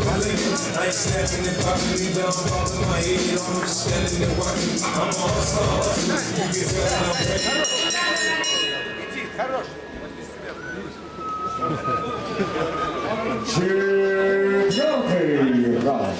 I ain't snapping and popping me down, bobbing my head. I'm just standing there watching. I'm a hustler. You get fat and I'm ready. Четвертый раунд.